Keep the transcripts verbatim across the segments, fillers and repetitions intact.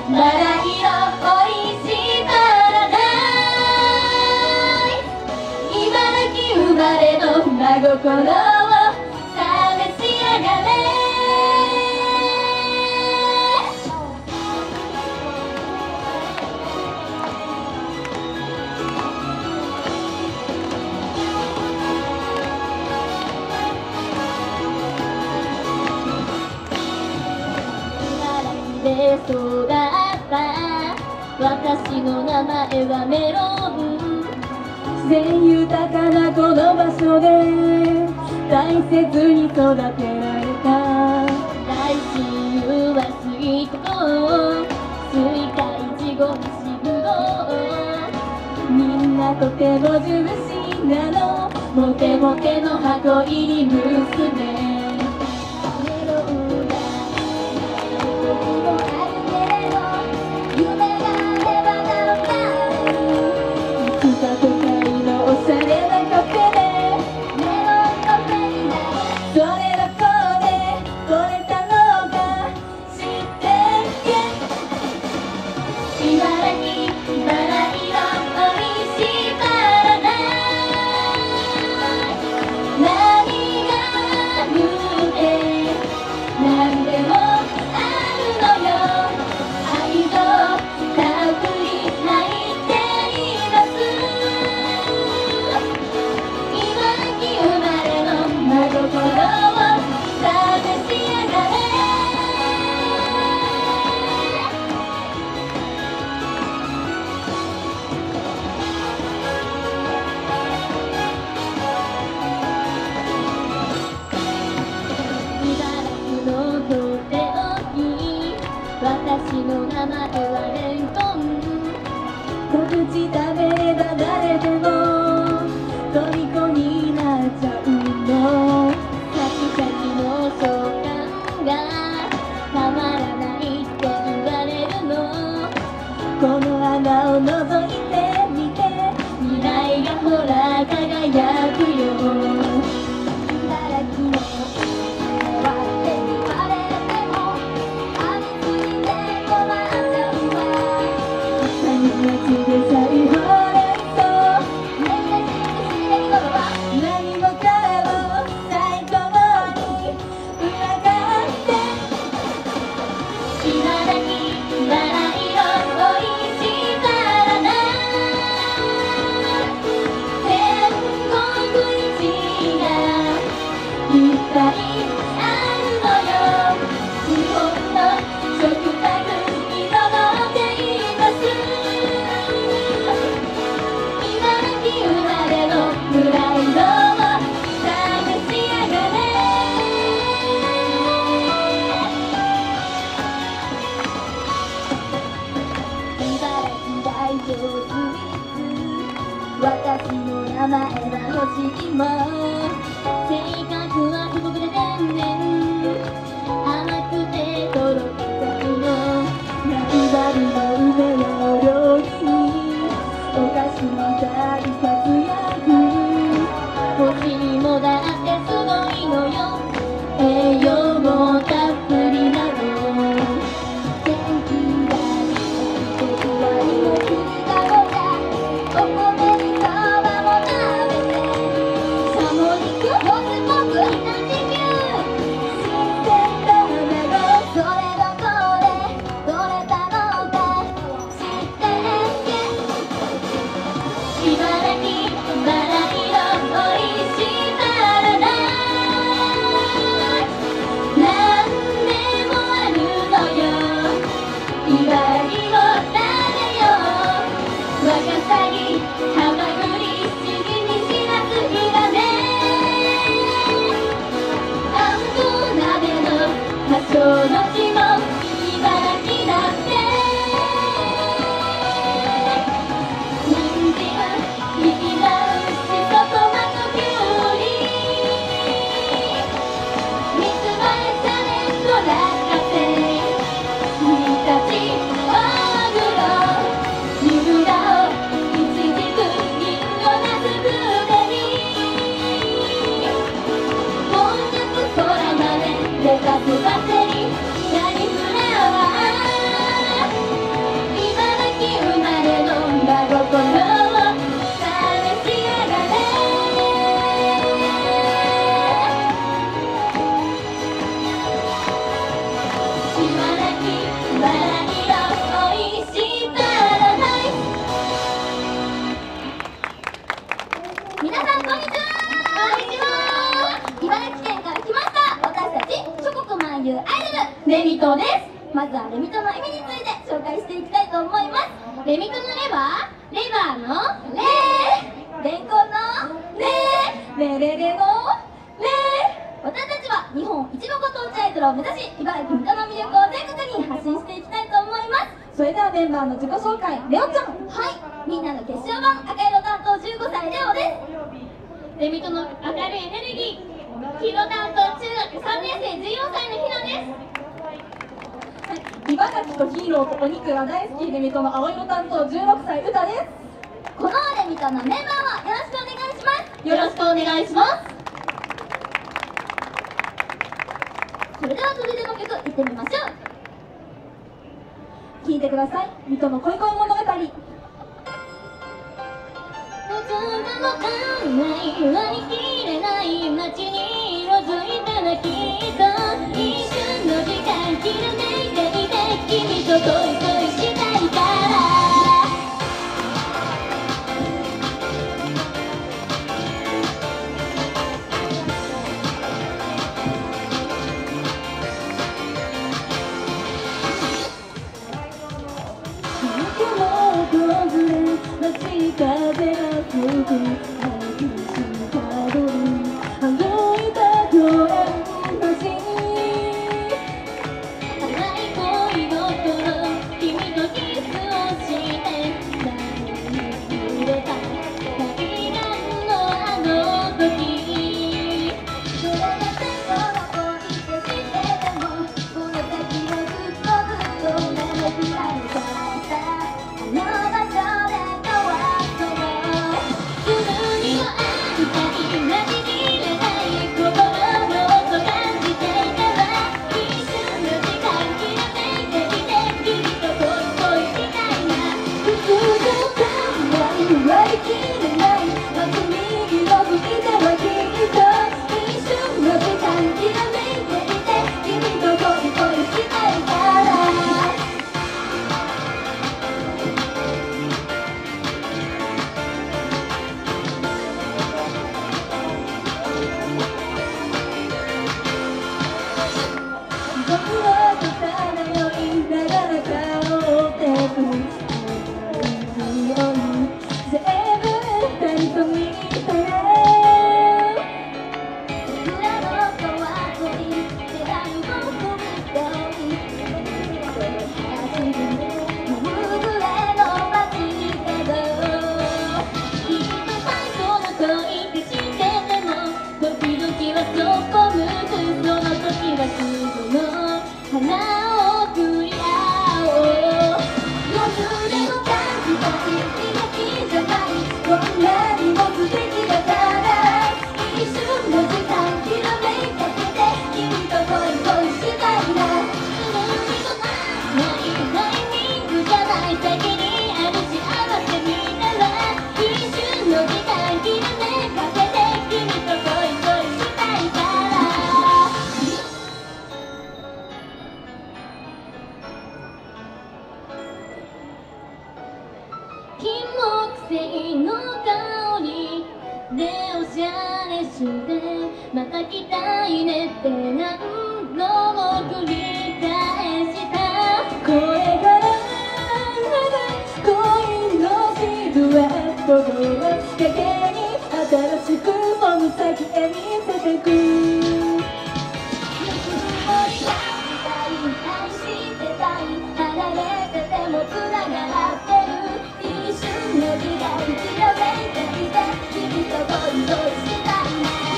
バラ色おいしいパラダイス、茨城生まれの真心をさめしやがれ。で育った私の名前はメロン。自然豊かなこの場所で大切に育てられた。大親友はスイートスイカイチゴ西ぶどう、みんなとてもジューシーなの、モテモテの箱入り娘。私の名前はレンコン。小口食べれば誰でも虜になっちゃうの。シャキシャキの食感がたまらないって言われるの。この穴を覗いてみて、未来がほら輝くよ。茨城の私の名前は欲しいもん。性格は素朴で天然、甘くてとろけちゃうの。ライバルの梅の料理にお菓子も大活躍。欲しいもだってすごいのよ、栄養もたっぷりなの。元気だし僕はいもくりだろだ、お米にそばも食べて、しゃも肉もすごくひたち牛、新鮮な卵、それどこで取れたのか知ってけ。茨城バラ色おいしいパラダイス、 さんこんにちは。こんにちは。茨城県から来ました私たち諸国漫遊アイドルレミトです。まずはレミトの意味について紹介していきたいと思います。レミトのレバー、レバーのレー、レンコンのレー、レレレのレー。私たちは日本一のご当地アイドルを目指し、茨城水戸の魅力を全国に発信していきたいと思います。それではメンバーの自己紹介。レオちゃん。はい、みんなの決勝版赤色担当じゅうごさいレオです。レミトの明るいエネルギー、黄色担当中学さんねんせいじゅうよんさいのひなです。 茨城とヒーローとお肉が大好きレミトの青色担当じゅうろくさいうたです。 このレミトのメンバーはよろしくお願いします。よろしくお願いします。それでは続いての曲いってみましょう。 聴いてください。水戸の恋恋物語。 望んだも案内割り切れない街に色づいたらきっと一瞬の時間きらめいていて君と恋恋したいから街風が吹く激したどり歩いた公園橋淡い恋心君とキスをして誰に触れた対岸のあの時それが最後の恋って知っててもこの先もずっとずっと眠くなるからあの場所また来たいねって何度も繰り返したこれから恋のシルエットを仕掛けに新しくもむ先へ見せてくぬくもりがしたい愛してたい離れててもつながってる一瞬の時間きらめいていて君と恋をしたいな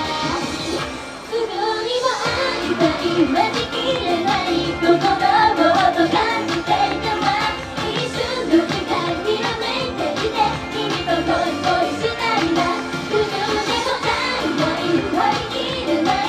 待ちきれない心をと感じていたわ一瞬の時間ひらめいていて君と恋恋したいな不純でもない割り切れない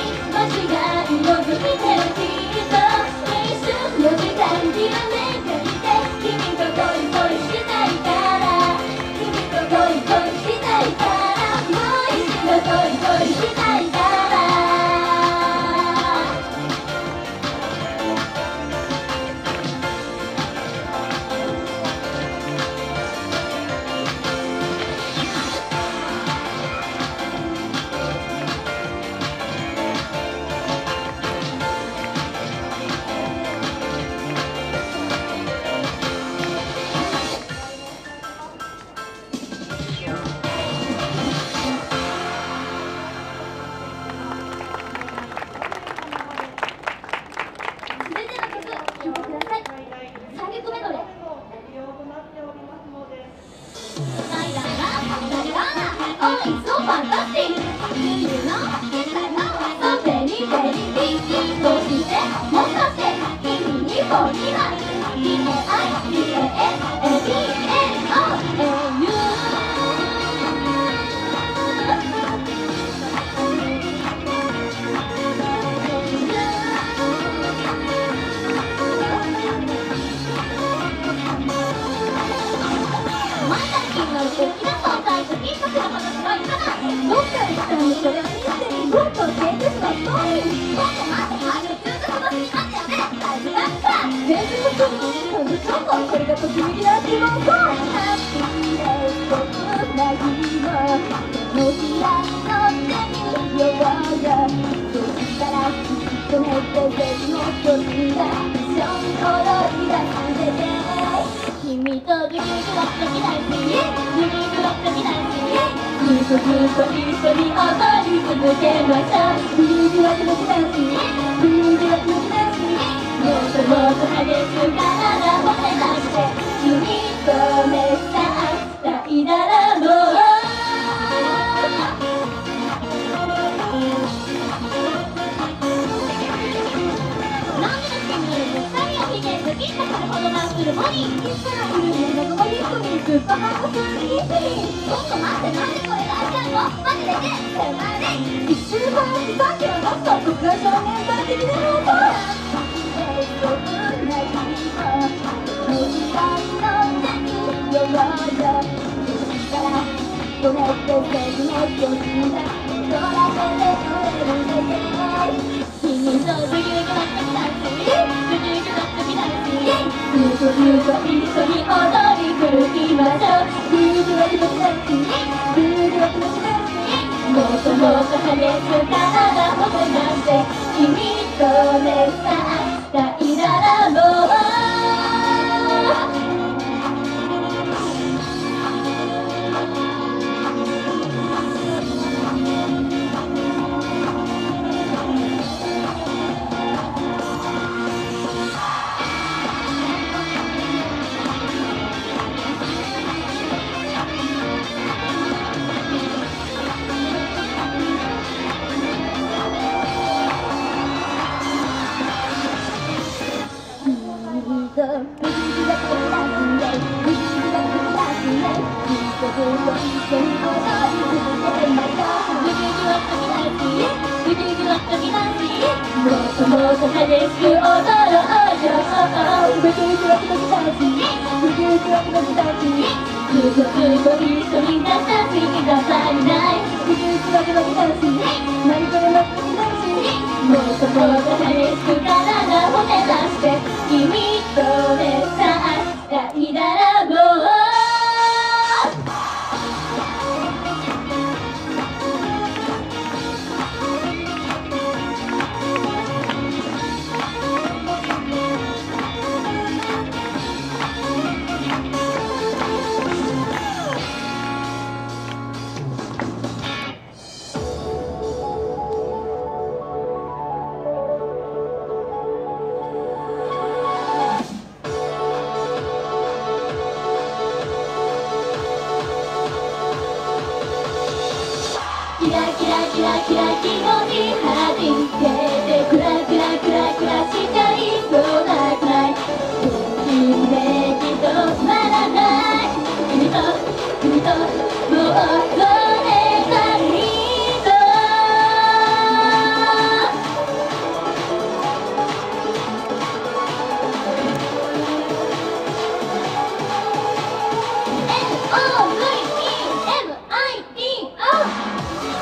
どっから来たのそれはミステリー。もっと教えてそのストーリー。 もっと待って、あの中途飛ばしに待ってやべえ。大事だった。 全然わかんない。なんでしょうか。これがときめきなんてもんか。 ハッピーで僕な日も手のひらに乗ってみようよ。そしたらきっとねって別の巨人が一緒に踊り出すでね。君とグリグラッときだしグリグラッときだしずっとずっと一緒に踊り続けましょう。 グリグラグラグラグリグラグラグラもっともっと激しく体を目指して君と目さしたいならもう切ったからほどがするボディいつからいるの謎のヒストリー。ずっと反応するヒストリー。 ちょっと待って、なんでこれが開いちゃうの。マジでね手前で一周回ってさっきはラスト僕が少年団的なのか。 僕な君も乗り換え乗ってみようよ。そしたらこれって別の巨人が踊らせてくれるんだよ。君とグリグラッときだしグリグラッときだしずっとずっと一緒に踊り狂いましょう。 グリグラグラグラグリグラグラグラもっともっと激しく体を目指して君と目さしたいならもうもっともっと激しく踊ろうよ。 グリグラグラグラグリグラグラグラグずっとずっと一緒になった次が足りないグリグラグラグラ何これなってみたしもっともっと激しく体を目指して君と目さしたいならもうキラキラキラキラ気持ちはじけてクラクラクラクラしちゃいそうなくらいときめきと止まらない君と君ともうそれがいいとエムオーブイイーエムアイティーオー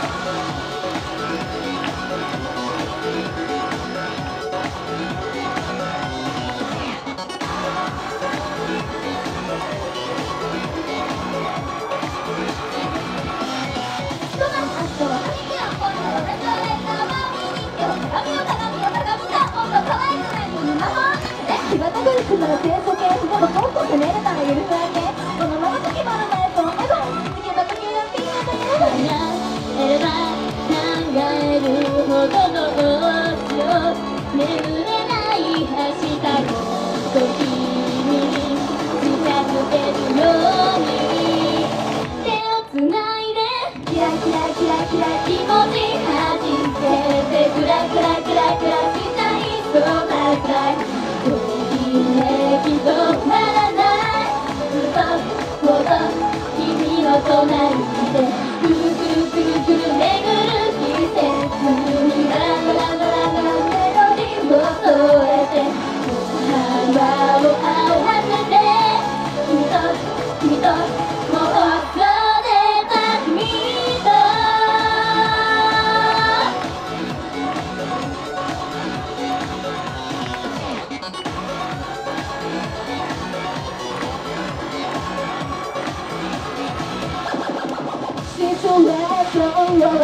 手堅くいくなら清楚系ほどもっと攻めれたら許すだけこのまま時まる前とエゴ次の時はピーナという考えれば考えるほどの星を眠れない明日の時に近づけるように手をつないでキラキラキラキラ気持ちはじけてクラクラクラクラしちゃいそうなくらいときめき止まらないずっともっと君の隣でくるくるくるくる巡る季節にララララララメロディーを添えて花を合わせて君と君ともうそれだ君と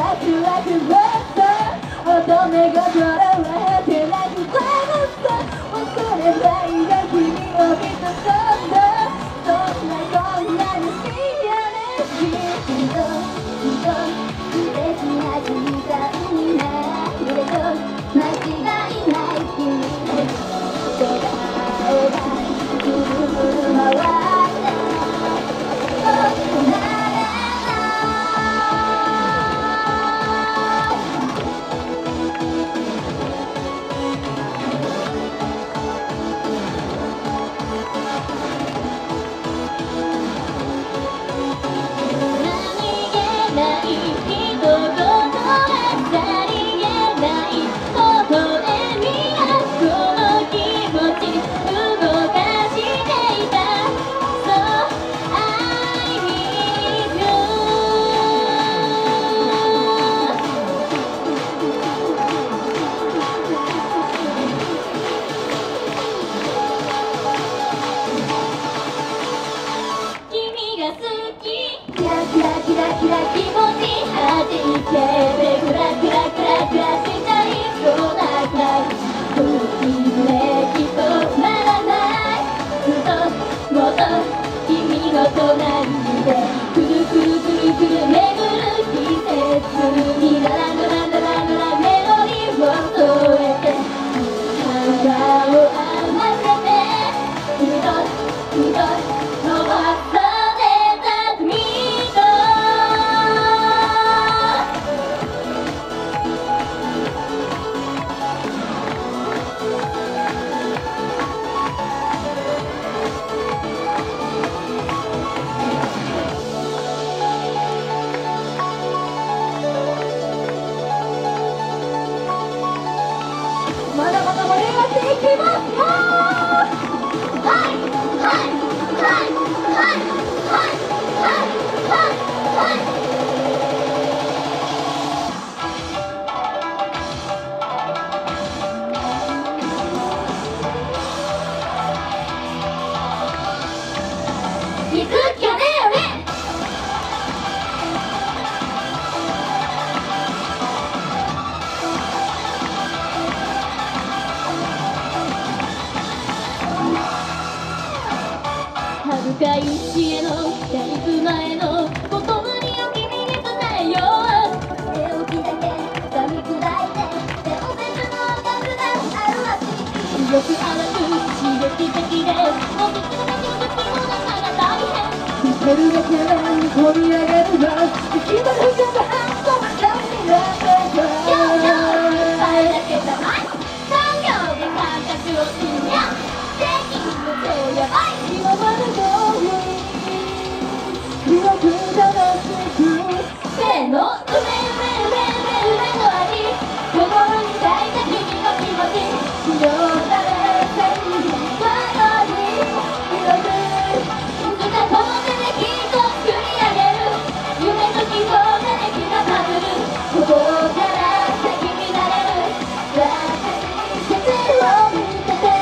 ワクワクワク乙女心はてなくワクワク恐れないが君を見たんだそんなこんなに幸せにきっときっと素敵な時間になるでしょ間違いない君の笑顔がぐるぐる回って離れまだまだ盛り上がっていきますよ。はいはいはいはいはいはいはい行くっきゃねえよね。深い知恵のだいぶ前の言葉を君に伝えよう。手をきだけ噛み砕いて手を別の赤くなるわしよく荒く刺激的でおびきな気持ちもなかな大変見てるだけで込み上げるわ決まるじゃがハンコダメになってたよよあれだけじゃない産業で感覚をすりゃできるの超やばい今までの記憶正しくせーの上上上上上の味心に咲いた君の気持ちよだれ線にわよに色くいつかこの手できっと作り上げる夢と希望ができたパズル心から咲き乱れる私たちを見てて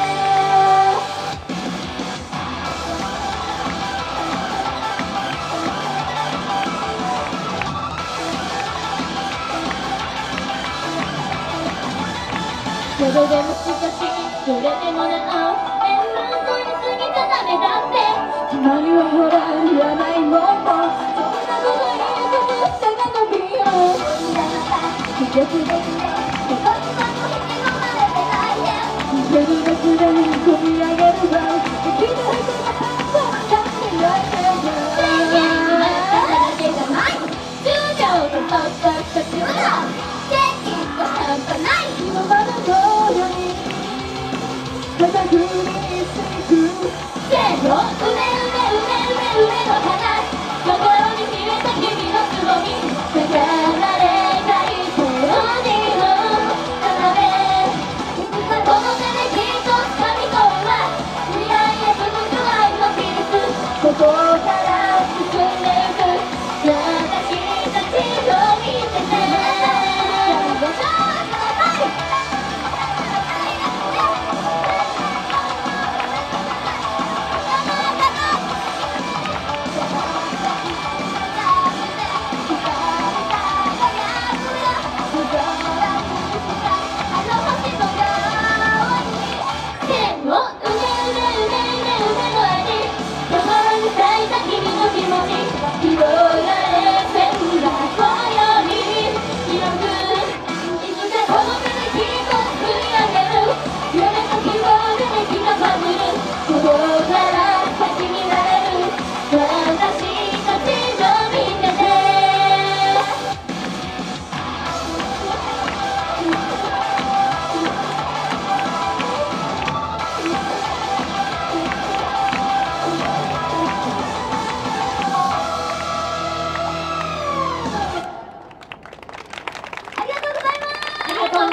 それでも少しそれでもなお塩分取りすぎちゃダメだってたまにはほら言わないもんもそんなこと言えずに手が伸びようだから魅力的でどこにも引き込まれてないね見てるだけで込み上げるわできる人が半分だって言われてる宣言になっただけじゃない通常と突破した中だ元気と半端ない今までのように固くにしていくせーのうめうめうめうめうめの花心に秘めた君のつぼみだかられたい手をにも離れいつかこの手できっと掴み込むわ未来へ続く愛の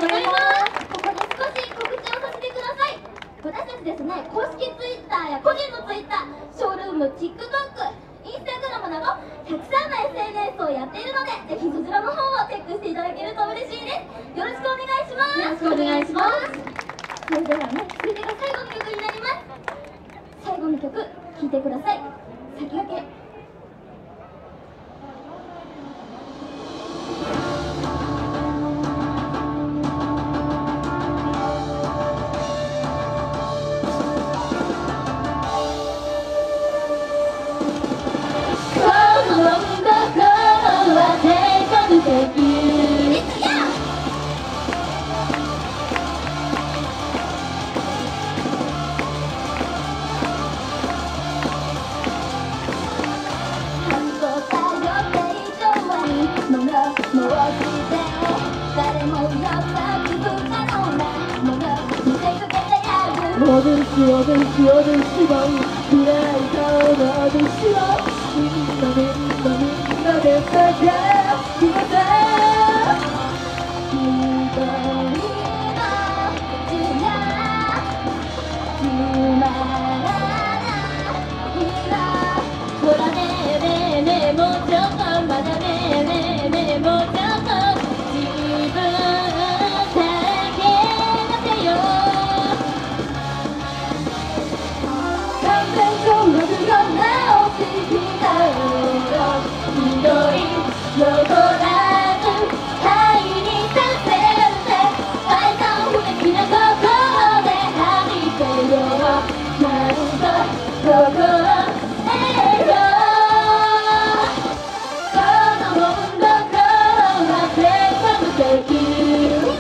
ございます。ここで少し告知をさせてください。私たちですね、公式ツイッターや個人のツイッター、ショールーム、TikTok、インスタグラムなどたくさんの エスエヌエス をやっているので、ぜひそちらの方をチェックしていただけると嬉しいです。よろしくお願いします。よろしくお願いします。それではね、続いてが最後の曲になります。最後の曲聴いてください。先駆け。 私は私は私は暗い顔の私はみんなみんなみんなで探しません。一人の血がつまらないわ。ほらねえねえねえもうちょっとまだねえねえねえもうちょっと自分だけ出せよ。残らず愛にさせて愛の不敵な心で張り手よなんと心得よ。この心は全部できる。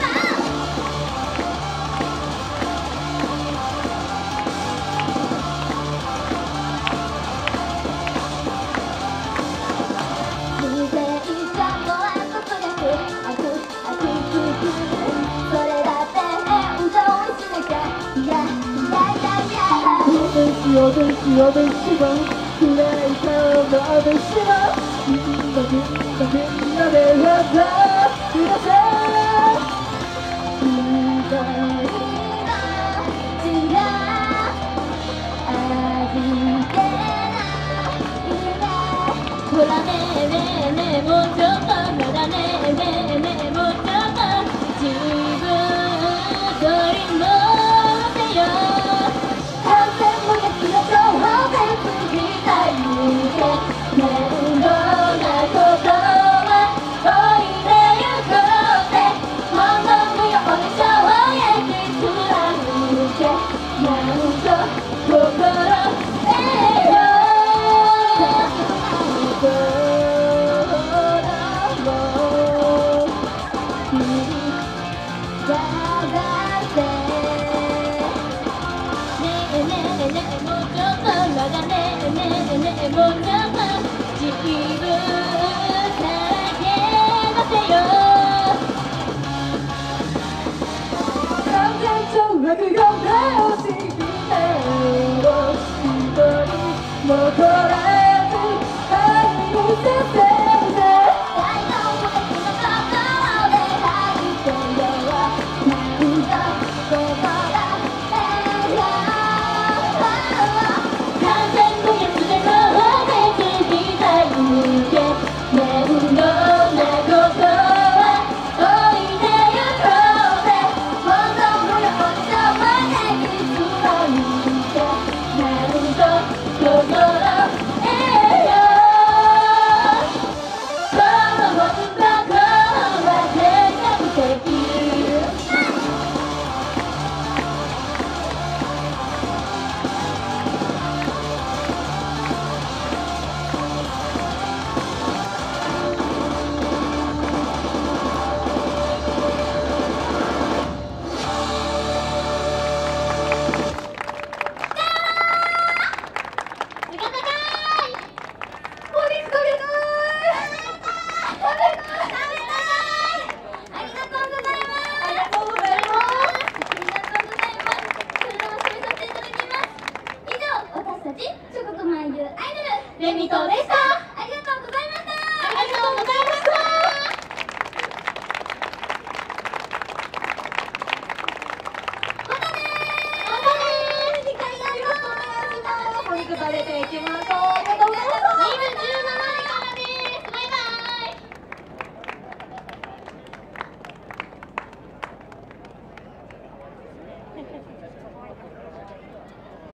私は私は暗い顔の私はみんなみんなみんなで笑ってください。一人の血が味気ないわ。ほらねえねえねえもうちょっとまだねえねえねえもうちょっと自分取り戻せよ。面倒なことは置いてゆこうぜ。本当のように衝撃貫いてなんと心得よ。心を切り離せ。ねえねえねえもうちょっとまだねえねえねえもうちょっと自分だけ出せよ。完全懲悪よね惜しいねを一人残らず愛にさせて愛の無敵な心で張り手よなんと心得よ。完全無欠でも別にたいけ面倒なことは置いてゆこうぜ。本当のように衝撃貫いてなんと心得よ。この本当は全部できる。レミトでした。ありがとうございました。ありがとうございました。 げていきましょう。